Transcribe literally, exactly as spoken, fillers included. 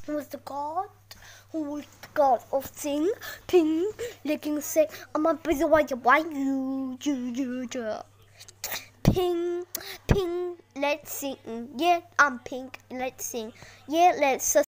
who was the god, who was the god of sing, pink, licking sick. I'm a busy white, why you, you, you, you. Pink, pink, let's sing. Yeah, I'm pink, let's sing. Yeah, let's